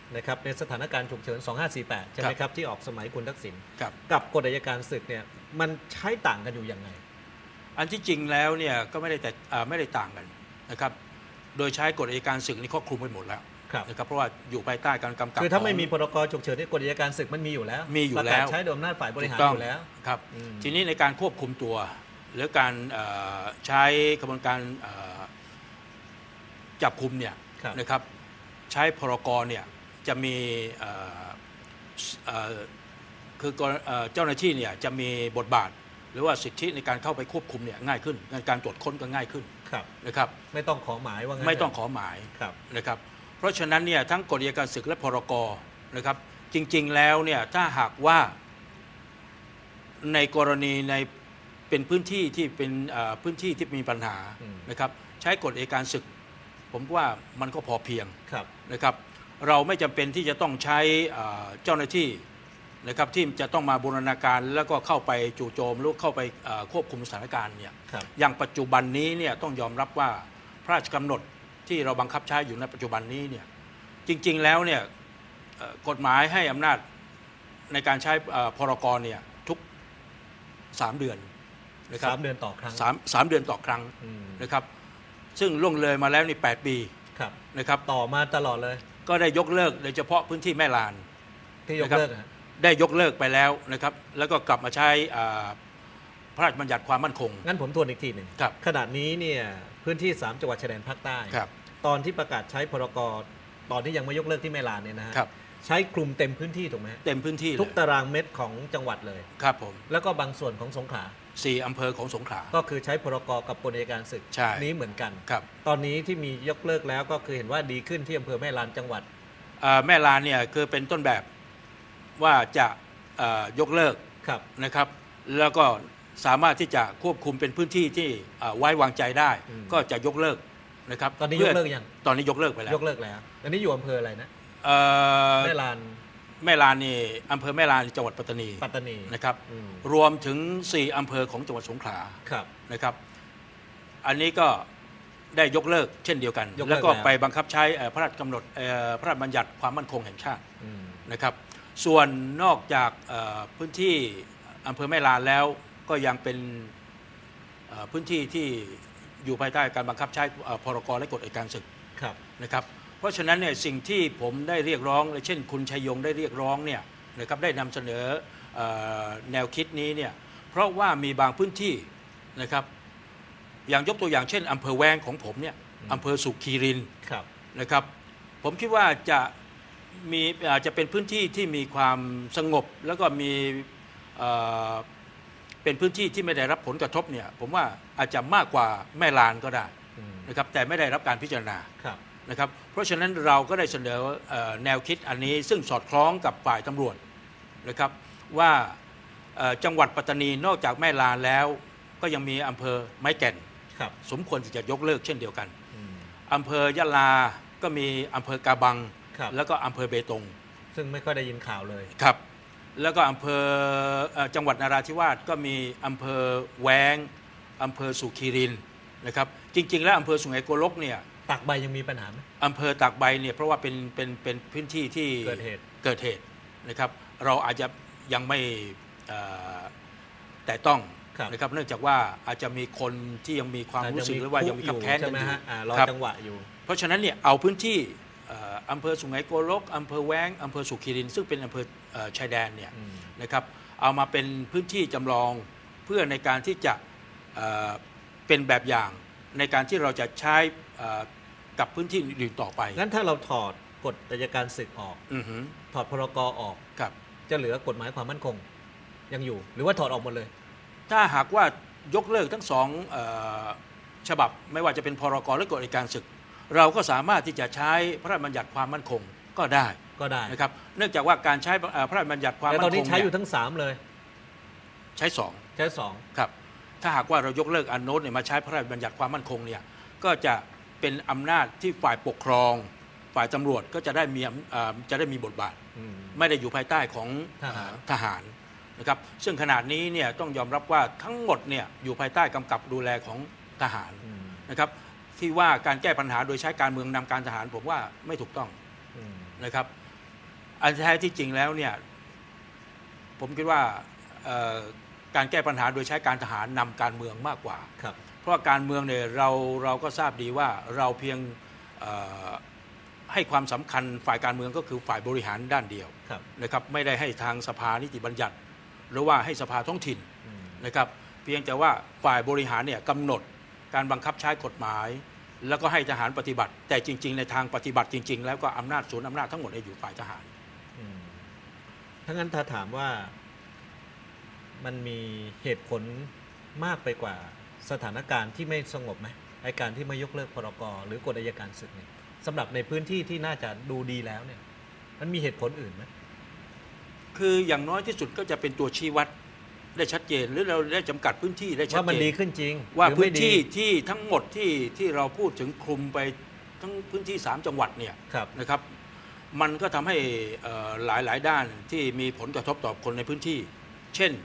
นะครับในสถานการณ์ฉุกเฉินสองห้าสี่แปดใช่ไหมครับที่ออกสมัยคุณทักษิณครับกับกฎอัยการศึกเนี่ยมันใช้ต่างกันอยู่ยังไงอันที่จริงแล้วเนี่ยก็ไม่ได้แต่อ่าไม่ได้ต่างกันนะครับโดยใช้กฎอัยการศึกนี่ครอบคลุมไปหมดแล้วครับนะครับเพราะว่าอยู่ภายใต้การกำกับคือถ้าไม่ขงมีพรกฉุกเฉินที่กฎอัยการศึกมันมีอยู่แล้วมีอยู่ประแล้กาศวใช้โดยอำนาจฝ่ายบริหารถูกต้องอยู่แล้วครับอืมทีนี้ในการควบคุมตัวหรือการเอ่อใช้กระบวนการเอ่อจับคุมเนี่ยครับนะครับใช้พรกเนี่ยจะมีเอ่อเอ่อคือเอ่อเจ้าหน้าที่เนี่ยจะมีบทบาท หรือว่าสิทธิในการเข้าไปควบคุมเนี่ยง่ายขึ้นการตรวจค้นก็ง่ายขึ้นครับนะครับไม่ต้องขอหมายว่างั้นไม่ต้องขอหมายครับนะครับเพราะฉะนั้นเนี่ยทั้งกฎอัยการศึกและพรกนะครับจริงๆแล้วเนี่ยถ้าหากว่าในกรณีในเป็นพื้นที่ที่เป็นเอ่อพื้นที่ที่มีปัญหาอืมนะครับใช้กฎอัยการศึก ผมว่ามันก็พอเพียงครับนะครับเราไม่จำเป็นที่จะต้องใช้เอ่อเจ้าหน้าที่นะครับที่จะต้องมาบูรณาการแล้วก็เข้าไปจู่โจมหรือเข้าไปเอ่อควบคุมสถานการณ์เนี่ยครับอย่างปัจจุบันนี้เนี่ยต้องยอมรับว่าพระราชกำหนดที่เราบังคับใช้อยู่ในปัจจุบันนี้เนี่ยจริงๆแล้วเนี่ยเอ่อกฎหมายให้อำนาจในการใช้เอ่อพรกเนี่ยทุกสามเดือนนะครับสามเดือนต่อครั้งสามสามเดือนต่อครั้งอืมนะครับซึ่งล่วงเลยมาแล้วนี่แปดปีครับนะครับต่อมาตลอดเลยก็ได้ยกเลิกโดยเฉพาะพื้นที่แม่ลานที่ยกนะครับเลิกอะได้ยกเลิกไปแล้วนะครับแล้วก็กลับมาใช้อ่าพระราชบัญญัติความมั่นคงงั้นผมทวนอีกทีหนึ่งครับขณะนี้เนี่ยพื้นที่สามจังหวัดชายแดนภาคใต้ครับตอนที่ประกาศใช้พรกตอนที่ยังไม่ยกเลิกที่แม่ลานเนี่ยนะฮะครับใช้คลุมเต็มพื้นที่ถูกไหมฮะเต็มพื้นที่เลทุกยตารางเม็ดของจังหวัดเลยครับผมแล้วก็บางส่วนของสงขลาสี่อำเภอของสงขลาก็คือใช้พรกกับกฎอัยการศึกใช่นี้เหมือนกันครับตอนนี้ที่มียกเลิกแล้วก็คือเห็นว่าดีขึ้นที่อำเภอแม่ลานจังหวัดอ่าแม่ลานเนี่ยคือเป็นต้นแบบว่าจะเอ่อยกเลิกครับนะครับ แล้วก็สามารถที่จะควบคุมเป็นพื้นที่ที่อ่าไว้วางใจได้อืมก็จะยกเลิกนะครับตอนนี้ยพื่กเลิกยังตอนนี้ยกเลิกไปแล้วยกเลิกแล้วอันนี้อยู่อำเภออะไรนะเอ่อแม่ลานแม่ลานนี่อำเภอแม่ลานจังหวัดปัตตานีปัตตานีนะครับอืมรวมถึงสี่อำเภอของจังหวัดสงขลาครับนะครับ อันนี้ก็ได้ยกเลิกเช่นเดียวกันยกเลิกแล้วก็แล้วไปบังคับใช้เอ่อพระราชกำหนดเอ่อพระราชบัญญัติความมั่นคงแห่งชาติอืมนะครับ ส่วนนอกจากเอ่อพื้นที่อำเภอแม่ลานแล้วก็ยังเป็นเอ่อพื้นที่ที่อยู่ภายใต้การบังคับใช้เอ่อพรกและกฎอัยการศึกครับนะครับ เพราะฉะนั้นเนี่ยสิ่งที่ผมได้เรียกร้องเช่นคุณชัยยงได้เรียกร้องเนี่ยนะครับได้นำเสนอเอ่อแนวคิดนี้เนี่ยเพราะว่ามีบางพื้นที่นะครับอย่างยกตัวอย่างเช่นอำเภอแวงของผมเนี่ยอืมอำเภอสุขีรินครับนะครับผมคิดว่าจะมีอาจจะเป็นพื้นที่ที่มีความสงบแล้วก็มีเอ่อเป็นพื้นที่ที่ไม่ได้รับผลกระทบเนี่ยผมว่าอาจจะมากกว่าแม่ลานก็ได้อืมนะครับแต่ไม่ได้รับการพิจารณาครับนะครับเพราะฉะนั้นเราก็ได้เสนอเอ่อแนวคิดอันนี้ซึ่งสอดคล้องกับฝ่ายตำรวจนะครับว่าเอ่อจังหวัดปัตตานีนอกจากแม่ลานแล้วก็ยังมีอำเภอไม้แก่นครับสมควรที่จะยกเลิกเช่นเดียวกันอืมอำเภอยะลาก็มีอำเภอกาบังครับแล้วก็อำเภอเบตงซึ่งไม่ค่อยได้ยินข่าวเลยครับแล้วก็อำเภอเอ่อจังหวัดนราธิวาสก็มีอำเภอแวงอำเภอสุขีรินนะครับจริงๆแล้วอำเภอสุไหงโกลกเนี่ยตากใบยังมีปัญหาไหมอำเภอตากใบเนี่ยเพราะว่าเป็นเป็นเป็นพื้นที่ที่เกิดเหตุเกิดเหตุนะครับเราอาจจะยังไม่เอ่อแต่ต้องครับนะครับเนื่องจากว่าอาจจะมีคนที่ยังมีความรู้สึกหรือว่ายังมีขับแค้นใช่กันไหมอยู่ฮะอ่ารอครับจังหวะอยู่เพราะฉะนั้นเนี่ยเอาพื้นที่เอ่ออำเภอสุไหงโกลกอำเภอแว้งอำเภอสุขีรินซึ่งเป็นอำเภอเอ่อชายแดนเนี่ยอืมนะครับเอามาเป็นพื้นที่จำลองเพื่อในการที่จะเอ่อเป็นแบบอย่างในการที่เราจะใช้เอ่อกับพื้นที่อื่นต่อไปงั้นถ้าเราถอดกฎอัยการศึกออกอือฮึถอดพรกออกครับจะเหลือกฎหมายความมั่นคง ยังอยู่ หรือว่าถอดออกหมดเลยถ้าหากว่ายกเลิกทั้งสองเออฉบับไม่ว่าจะเป็นพรกและกฎอัยการศึก เราก็สามารถที่จะใช้พระราชบัญญัติความมั่นคงก็ได้ก็ได้นะครับเนื่องจากว่าการใช้เอ่อพระราชบัญญัติความแต่มั่นตคอนงนี้ใช้อยู่เนี่ยทั้งสามเลยใช้สองใช้สองครับถ้าหากว่าเรายกเลิกอันโน้นเนี่ยมาใช้พระราชบัญญัติความมั่นคงเนี่ยก็จะเป็นอำนาจที่ฝ่ายปกครอง ฝ่ายตำรวจก็จะได้มีอำเอ่อจะได้มีบทบาทอืมไม่ได้อยู่ภายใต้ของทหารทหารนะครับซึ่งขนาดนี้เนี่ยต้องยอมรับว่าทั้งหมดเนี่ยอยู่ภายใต้กำกับดูแลของทหารอืมนะครับที่ว่าการแก้ปัญหาโดยใช้การเมืองนำการทหารผมว่าไม่ถูกต้องอืมนะครับอันแท้ที่จริงแล้วเนี่ยผมคิดว่าการแก้ปัญหาโดยใช้การทหารนำการเมืองมากกว่าเพราะการเมืองเนี่ยเราเราก็ทราบดีว่าเราเพียงให้ความสำคัญฝ่ายการเมืองก็คือฝ่ายบริหารด้านเดียวนะครับไม่ได้ให้ทางสภานิติบัญญัติหรือว่าให้สภาท้องถิ่นนะครับเพียงแต่ว่าฝ่ายบริหารเนี่ยกำหนดการบังคับใช้กฎหมายแล้วก็ให้ทหารปฏิบัติแต่จริงๆในทางปฏิบัติจริงๆแล้วก็อำนาจศูนย์อำนาจทั้งหมดอยู่ฝ่ายทหารถ้างั้นถ้าถามว่ามันมีเหตุผลมากไปกว่าสถานการณ์ที่ไม่สงบไหมไอ้การที่ไม่ยกเลิกพรก.หรือกฎอัยการศึกเนี่ยสำหรับในพื้นที่ที่น่าจะดูดีแล้วเนี่ยมันมีเหตุผลอื่นไหมคืออย่างน้อยที่สุดก็จะเป็นตัวชี้วัดได้ชัดเจนหรือเราได้จำกัดพื้นที่ได้ชัดเจนว่ามันดีขึ้นจริงว่าพื้นที่ที่ทั้งหมดที่ที่เราพูดถึงคลุมไปทั้งพื้นที่สามจังหวัดเนี่ยนะครับมันก็ทำให้หลายหลายด้านที่มีผลกระทบต่อคนในพื้นที่เช่น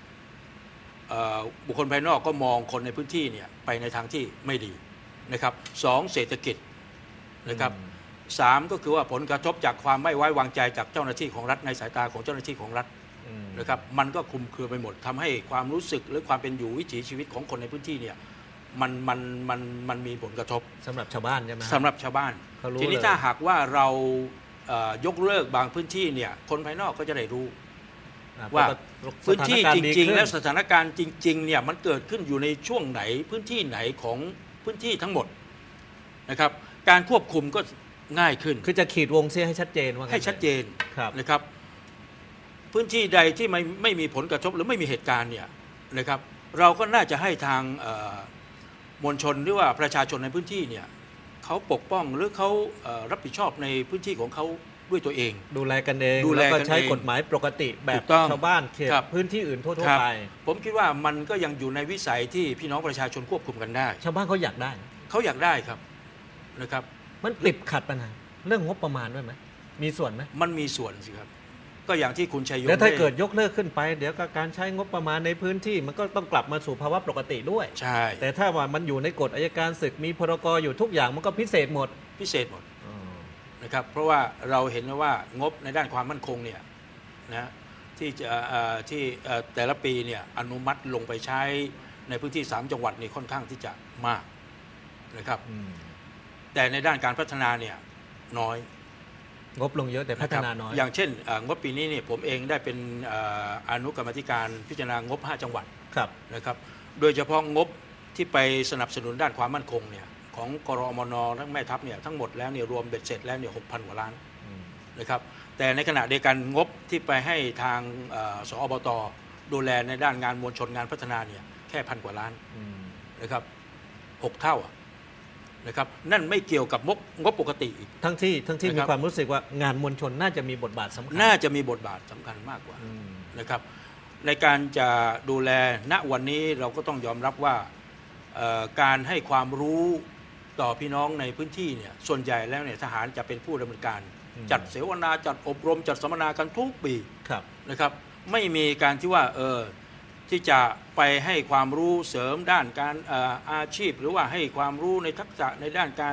บุคคลภายนอกก็มองคนในพื้นที่เนี่ยไปในทางที่ไม่ดีนะครับสองเศรษฐกิจนะครับสามก็คือว่าผลกระทบจากความไม่ไว้วางใจจากเจ้าหน้าที่ของรัฐในสายตาของเจ้าหน้าที่ของรัฐนะครับมันก็คลุมเครือไปหมดทำให้ความรู้สึกหรือความเป็นอยู่วิถีชีวิตของคนในพื้นที่เนี่ยมันมันมันมันมีผลกระทบสำหรับชาวบ้านใช่ไหมสำหรับชาวบ้านทีนี้ถ้าหากว่าเรายกเลิกบางพื้นที่เนี่ยคนภายนอกก็จะได้รู้ว่าพื้นที่จริงๆแล้วสถานการณ์จริงๆเนี่ยมันเกิดขึ้นอยู่ในช่วงไหนพื้นที่ไหนของพื้นที่ทั้งหมดนะครับการควบคุมก็ง่ายขึ้นคือจะขีดวงเสียให้ชัดเจนว่าให้ชัดเจนนะครับพื้นที่ใดที่ไม่ไม่มีผลกระทบหรือไม่มีเหตุการณ์เนี่ยนะครับเราก็น่าจะให้ทางมวลชนหรือว่าประชาชนในพื้นที่เนี่ยเขาปกป้องหรือเขารับผิดชอบในพื้นที่ของเขาด้วยตัวเองดูแลกันเองแล้วก็ใช้กฎหมายปกติแบบชาวบ้านเขตพื้นที่อื่นทั่วๆไปผมคิดว่ามันก็ยังอยู่ในวิสัยที่พี่น้องประชาชนควบคุมกันได้ชาวบ้านเขาอยากได้เขาอยากได้ครับนะครับมันติดขัดปัญหาเรื่องงบประมาณด้วยไหมมีส่วนไหมมันมีส่วนสิครับก็อย่างที่คุณชัยยงแล้วถ้าเกิดยกเลิกขึ้นไปเดี๋ยวการใช้งบประมาณในพื้นที่มันก็ต้องกลับมาสู่ภาวะปกติด้วยใช่แต่ถ้าว่ามันอยู่ในกฎอัยการศึกมีพรก.อยู่ทุกอย่างมันก็พิเศษหมดพิเศษหมดนะครับเพราะว่าเราเห็นว่างบในด้านความมั่นคงเนี่ยนะที่จะที่แต่ละปีเนี่ยอนุมัติลงไปใช้ในพื้นที่สามจังหวัดนี่ค่อนข้างที่จะมากนะครับแต่ในด้านการพัฒนาเนี่ยน้อยงบลงเยอะแต่พัฒนาน้อยอย่างเช่นงบปีนี้เนี่ยผมเองได้เป็นอนุกรรมธิการพิจารณางบห้าจังหวัดนะครับโดยเฉพาะงบที่ไปสนับสนุนด้านความมั่นคงเนี่ยของกรมน.ทั้งแม่ทัพเนี่ยทั้งหมดแล้วเนี่ยรวมเบ็ดเสร็จแล้วเนี่ยหกพันกว่าล้านนะครับแต่ในขณะเดียวกันงบที่ไปให้ทางสอบต.ดูแลในด้านงานมวลชนงานพัฒนาเนี่ยแค่พันกว่าล้านนะครับหกเท่านะครับนั่นไม่เกี่ยวกับงบงบปกติอีกทั้งที่ทั้งที่มีความรู้สึกว่างานมวลชนน่าจะมีบทบาทสำคัญน่าจะมีบทบาทสำคัญมากกว่านะครับในการจะดูแลณวันนี้เราก็ต้องยอมรับว่าการให้ความรู้ต่อพี่น้องในพื้นที่เนี่ยส่วนใหญ่แล้วเนี่ยทหารจะเป็นผู้ดำเนินการจัดเสวนาจัดอบรมจัดสัมมนากันทุกปีนะครับไม่มีการที่ว่าเออที่จะไปให้ความรู้เสริมด้านการอาชีพหรือว่าให้ความรู้ในทักษะในด้านการ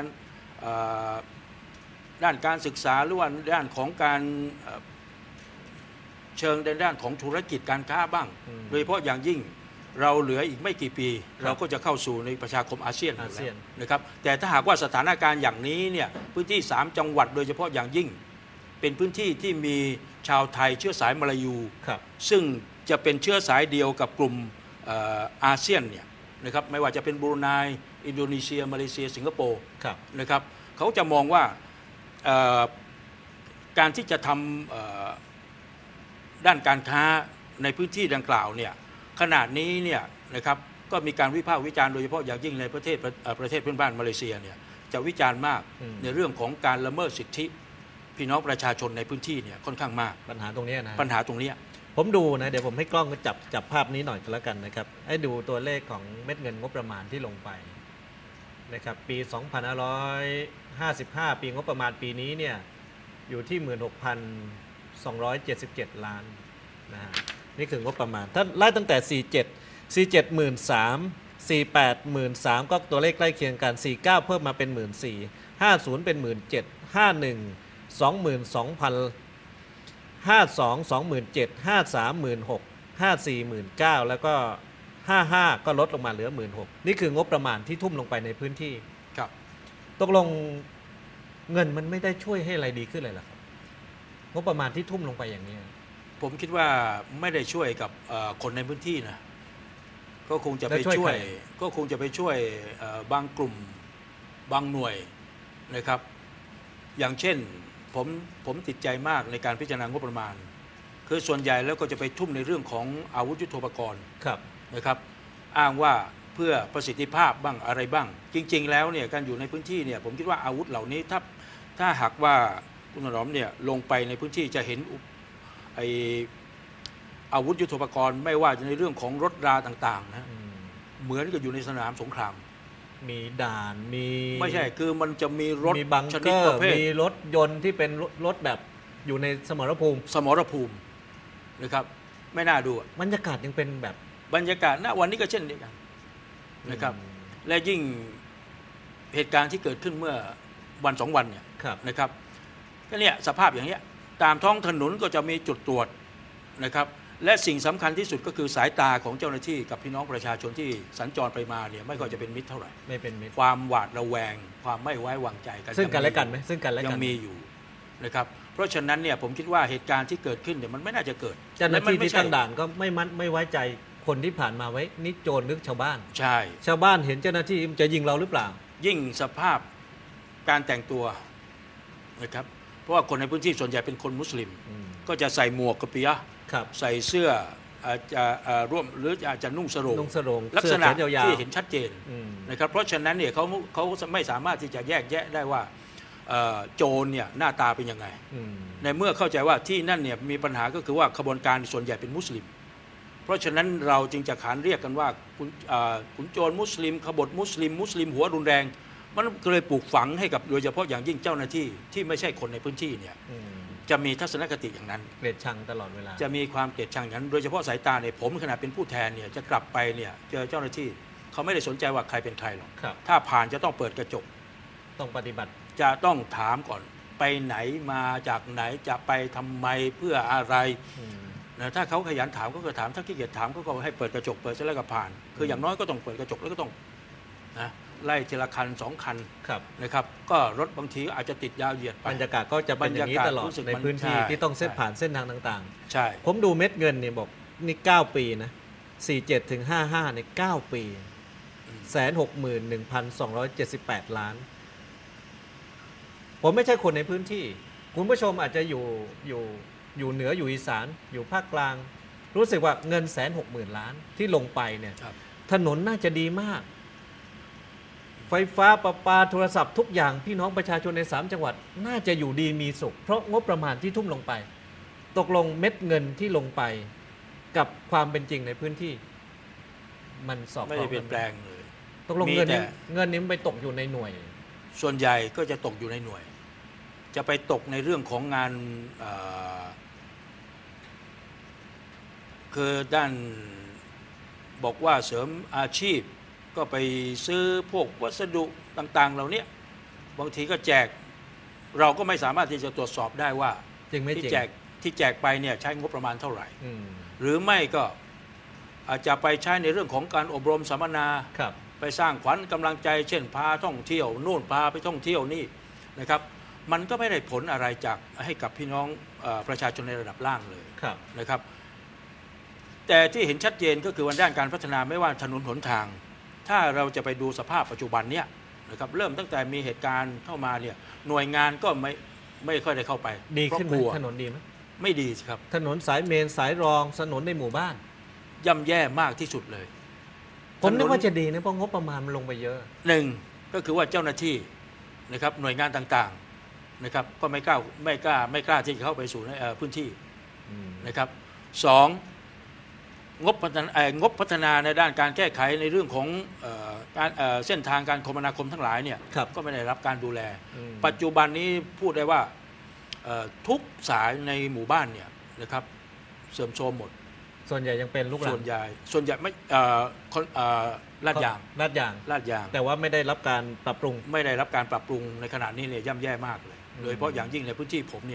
ด้านการศึกษาหรือว่าด้านของการเชิงในด้านของธุรกิจการค้าบ้างโดยเฉพาะอย่างยิ่งเราเหลืออีกไม่กี่ปีเราก็จะเข้าสู่ในประชาคมอาเซียนนะครับแต่ถ้าหากว่าสถานการณ์อย่างนี้เนี่ยพื้นที่สามจังหวัดโดยเฉพาะอย่างยิ่งเป็นพื้นที่ที่มีชาวไทยเชื้อสายมลายูซึ่งจะเป็นเชื้อสายเดียวกับกลุ่มอาเซียนเนี่ยนะครับไม่ว่าจะเป็นบรูไนอินโดนีเซียมาเลเซียสิงคโปร์นะครับเขาจะมองว่าการที่จะทำด้านการค้าในพื้นที่ดังกล่าวเนี่ยขณะนี้เนี่ยนะครับก็มีการวิพากษ์วิจารณ์โดยเฉพาะอย่างยิ่งในประเทศประเทศเพื่อนบ้านมาเลเซียเนี่ยจะวิจารณ์มากในเรื่องของการละเมิดสิทธิพี่น้องประชาชนในพื้นที่เนี่ยค่อนข้างมากปัญหาตรงนี้นะปัญหาตรงนี้ผมดูนะเดี๋ยวผมให้กล้องจับจับภาพนี้หน่อยก็แล้วกันนะครับให้ดูตัวเลขของเม็ดเงินงบประมาณที่ลงไปนะครับปีสองพันห้าร้อยห้าสิบห้าปีงบประมาณปีนี้เนี่ยอยู่ที่ หนึ่งหมื่นหกพันสองร้อยเจ็ดสิบเจ็ด ล้านนะฮะนี่คืองบประมาณถ้าไล่ตั้งแต่สี่สิบเจ็ด สี่สิบเจ็ด หนึ่งหมื่นสามพัน สี่สิบแปด หนึ่งหมื่นสามพันก็ตัวเลขใกล้เคียงกันสี่สิบเก้าเพิ่มมาเป็น หนึ่งหมื่นสี่พัน ห้าสิบเป็น หนึ่งหมื่นเจ็ดพัน ห้าสิบเอ็ด สองหมื่นสองพันห้าสอง สองหมื่นเจ็ดพัน ห้าสาม หนึ่งหมื่นหกพัน ห้าสี่ หนึ่งหมื่นเก้าพัน แล้วก็ห้าสิบห้าก็ลดลงมาเหลือ หนึ่งหมื่นหกพัน นี่คืองบประมาณที่ทุ่มลงไปในพื้นที่ครับตกลงเงินมันไม่ได้ช่วยให้อะไรดีขึ้นเลยเหรอครับงบประมาณที่ทุ่มลงไปอย่างนี้ผมคิดว่าไม่ได้ช่วยกับคนในพื้นที่นะก็คงจะไปช่วยก็คงจะไปช่วยบางกลุ่มบางหน่วยนะครับอย่างเช่นผมผมติดใจมากในการพิจารณางบประมาณคือส่วนใหญ่แล้วก็จะไปทุ่มในเรื่องของอาวุธยุทโธปกรณ์นะครับอ้างว่าเพื่อประสิทธิภาพบ้างอะไรบ้าง จริงๆแล้วเนี่ยการอยู่ในพื้นที่เนี่ยผมคิดว่าอาวุธเหล่านี้ถ้าถ้าหากว่าคุณถนอมเนี่ยลงไปในพื้นที่จะเห็นไออาวุธยุทโธปกรณ์ไม่ว่าในเรื่องของรถราต่างๆนะเหมือนกับอยู่ในสนามสงครามมีด่านมีไม่ใช่คือมันจะมีรถมีบังเกอร์มีรถยนต์ที่เป็นรถแบบอยู่ในสมรภูมิสมรภูมินะครับไม่น่าดูบรรยากาศยังเป็นแบบบรรยากาศณวันนี้ก็เช่นเดียวกันนะครับและยิ่งเหตุการณ์ที่เกิดขึ้นเมื่อวันสองวันเนี่ยนะครับก็เนี่ยสภาพอย่างเงี้ยตามท้องถนนก็จะมีจุดตรวจนะครับและสิ่งสำคัญที่สุดก็คือสายตาของเจ้าหน้าที่กับพี่น้องประชาชนที่สัญจรไปมาเนี่ยไม่ค่อยจะเป็นมิตรเท่าไหร่ไม่เป็นมิตรความหวาดระแวงความไม่ไว้วางใจกันซึ่งกันและกันไหมซึ่งกันและกันยังมีอยู่นะครับเพราะฉะนั้นเนี่ยผมคิดว่าเหตุการณ์ที่เกิดขึ้นเนี่ยมันไม่น่าจะเกิดเจ้าหน้าที่ที่ตั้งด่านก็ไม่มัดไม่ไว้ใจคนที่ผ่านมาไว้นี่โจรนึกชาวบ้านใช่ชาวบ้านเห็นเจ้าหน้าที่จะยิงเราหรือเปล่ายิ่งสภาพการแต่งตัวนะครับเพราะว่าคนในพื้นที่ส่วนใหญ่เป็นคนมุสลิมก็จะใส่หมวกกะปิยะใส่เสื้ออาจจะร่วมหรืออาจจะนุ่งสรงลักษณะที่เห็นชัดเจนนะครับเพราะฉะนั้นเนี่ยเขาเขาไม่สามารถที่จะแยกแยะได้ว่าโจรเนี่ยหน้าตาเป็นยังไงในเมื่อเข้าใจว่าที่นั่นเนี่ยมีปัญหาก็คือว่าขบวนการส่วนใหญ่เป็นมุสลิมเพราะฉะนั้นเราจึงจะขานเรียกกันว่าขุนโจรมุสลิมขบฏมุสลิมมุสลิมหัวรุนแรงมันก็เลยปลูกฝังให้กับโดยเฉพาะอย่างยิ่งเจ้าหน้าที่ที่ไม่ใช่คนในพื้นที่เนี่ยจะมีทัศนคติอย่างนั้นเกลียดชังตลอดเวลาจะมีความเกลียดชังอย่างนั้นโดยเฉพาะสายตาเนี่ยผมขณะเป็นผู้แทนเนี่ยจะกลับไปเนี่ยเจอเจ้าหน้าที่เขาไม่ได้สนใจว่าใครเป็นใครหรอกถ้าผ่านจะต้องเปิดกระจกต้องปฏิบัติจะต้องถามก่อนไปไหนมาจากไหนจะไปทำไมเพื่ออะไรนะถ้าเขาขยันถามก็ถามถ้าขี้เกียจถามก็ให้เปิดกระจกเปิดเสร็จแล้วก็ผ่านคืออย่างน้อยก็ต้องเปิดกระจกแล้วก็ต้องนะไล่ทีละคันสองคันนะครับก็รถบางทีอาจจะติดยาวเหยียดไปบรรยากาศก็จะเป็นอย่างนี้ตลอดในพื้นที่ที่ต้องเส้นผ่านเส้นทางต่างๆใช่ผมดูเม็ดเงินเนี่ยบอกนี่เก้าปีนะสี่สิบเจ็ดถึงห้าสิบห้าในเก้าปี หนึ่งแสนหกหมื่นหนึ่งพันสองร้อยเจ็ดสิบแปด ล้านผมไม่ใช่คนในพื้นที่คุณผู้ชมอาจจะอยู่อยู่อยู่เหนืออยู่อีสานอยู่ภาคกลางรู้สึกว่าเงินแสนหกหมื่นล้านที่ลงไปเนี่ยถนนน่าจะดีมากไฟฟ้าประปาโทรศัพท์ทุกอย่างพี่น้องประชาชนในสามจังหวัดน่าจะอยู่ดีมีสุขเพราะงบประมาณที่ทุ่มลงไปตกลงเม็ดเงินที่ลงไปกับความเป็นจริงในพื้นที่มันสอบไม่ได้เปลี่ยนแปลงเลยตกลงเงินนี้เงินนี้มันไปตกอยู่ในหน่วยส่วนใหญ่ก็จะตกอยู่ในหน่วยจะไปตกในเรื่องของงานคือด้านบอกว่าเสริมอาชีพก็ไปซื้อพวกวัสดุต่างๆเหล่านี้บางทีก็แจกเราก็ไม่สามารถที่จะตรวจสอบได้ว่าที่แจกที่แจกไปเนี่ยใช้งบประมาณเท่าไหร่หรือไม่ก็อาจจะไปใช้ในเรื่องของการอบรมสัมมนาไปสร้างขวัญกำลังใจเช่นพาท่องเที่ยวนู่นพาไปท่องเที่ยวนี่นะครับมันก็ไม่ได้ผลอะไรจากให้กับพี่น้องประชาชนในระดับล่างเลยนะครับแต่ที่เห็นชัดเจนก็คือวันด้านการพัฒนาไม่ว่าถนนหนทางถ้าเราจะไปดูสภาพปัจจุบันเนี้ยนะครับเริ่มตั้งแต่มีเหตุการณ์เข้ามาเนี่ยหน่วยงานก็ไม่ไม่ค่อยได้เข้าไปดีขึ้นไหมถนนดีไหมไม่ดีครับถนนสายเมนสายรองถนนในหมู่บ้านย่ำแย่มากที่สุดเลยผมนึกว่าจะดีนะเพราะงบประมาณมันลงไปเยอะหนึ่งก็คือว่าเจ้าหน้าที่นะครับหน่วยงานต่างๆนะครับก็ไม่กล้าไม่กล้าไม่กล้าที่จะเข้าไปสู่ในพื้นที่นะครับสองงบพัฒนางบพัฒนาในด้านการแก้ไขในเรื่องของการเส้นทางการคมนาคมทั้งหลายเนี่ยก็ไม่ได้รับการดูแลปัจจุบันนี้พูดได้ว่าทุกสายในหมู่บ้านเนี่ยนะครับเสื่อมโทรมหมดส่วนใหญ่ยังเป็นลูกหลานส่วนใหญ่ส่วนใหญ่ไม่ลาดยางลาดยางลาดยางแต่ว่าไม่ได้รับการปรับปรุงไม่ได้รับการปรับปรุงในขณะนี้เนี่ยย่ำแย่มากเลยโดยเฉพาะอย่างยิ่งในพื้นที่ผมเนี่ย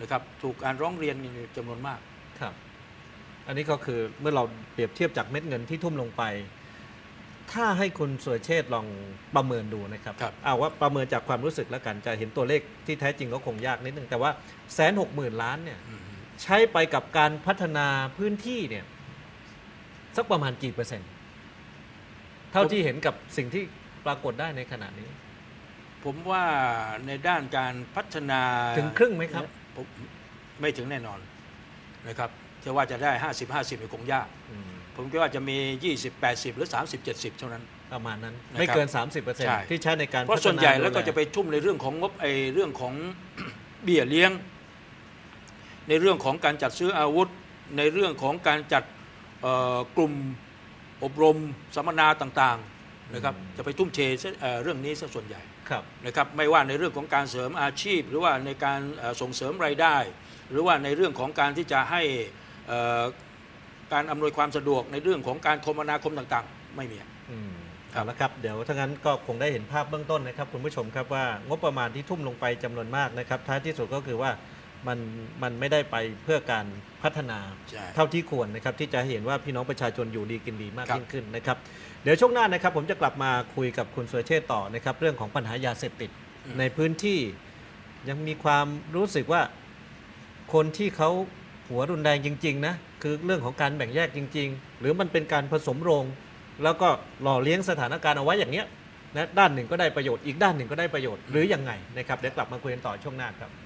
นะครับถูกการร้องเรียนจำนวนมากครับอันนี้ก็คือเมื่อเราเปรียบเทียบจากเม็ดเงินที่ทุ่มลงไปถ้าให้คุณสุรเชษฐ์ลองประเมินดูนะครับเอาว่าประเมินจากความรู้สึกแล้วกันจะเห็นตัวเลขที่แท้จริงก็คงยากนิดนึงแต่ว่าแสนหกหมื่นล้านเนี่ยใช้ไปกับการพัฒนาพื้นที่เนี่ยสักประมาณกี่เปอร์เซ็นต์เท่าที่เห็นกับสิ่งที่ปรากฏได้ในขณะนี้ผมว่าในด้านการพัฒนาถึงครึ่งไหมครับไม่ถึงแน่นอนนะครับจะว่าจะได้ห้าสิบ ห้าสิบคงยากผมคิดว่าจะมียี่สิบ แปดสิบหรือสามสิบ เจ็ดสิบเท่านั้นประมาณนั้นไม่เกิน สามสิบเปอร์เซ็นต์ ที่ใช้ในการเพราะส่วนใหญ่แล้วก็จะไปทุ่มในเรื่องของงบไอ้เรื่องของเบี้ยเลี้ยงในเรื่องของการจัดซื้ออาวุธในเรื่องของการจัดกลุ่มอบรมสัมมนาต่างๆนะครับจะไปทุ่มเทเรื่องนี้ซะส่วนใหญ่นะครับไม่ว่าในเรื่องของการเสริมอาชีพหรือว่าในการส่งเสริมรายได้หรือว่าในเรื่องของการที่จะให้การอำนวยความสะดวกในเรื่องของการคมนาคมต่างๆไม่มีเอาละครับเดี๋ยวถ้างั้นก็คงได้เห็นภาพเบื้องต้นนะครับคุณผู้ชมครับว่างบประมาณที่ทุ่มลงไปจำนวนมากนะครับท้ายที่สุดก็คือว่ามันมันไม่ได้ไปเพื่อการพัฒนาเท่าที่ควรนะครับที่จะเห็นว่าพี่น้องประชาชนอยู่ดีกินดีมากยิ่งขึ้นนะครับเดี๋ยวช่วงหน้านะครับผมจะกลับมาคุยกับคุณสุรเชษฐ์ต่อนะครับเรื่องของปัญหายาเสพติดในพื้นที่ยังมีความรู้สึกว่าคนที่เขาหัวรุนแรงจริงๆนะคือเรื่องของการแบ่งแยกจริงๆหรือมันเป็นการผสมโรงแล้วก็หล่อเลี้ยงสถานการณ์เอาไว้อย่างเนี้ยนะด้านหนึ่งก็ได้ประโยชน์อีกด้านหนึ่งก็ได้ประโยชน์หรือยังไงนะครับเดี๋ยวกลับมาคุยกันต่อช่วงหน้าครับ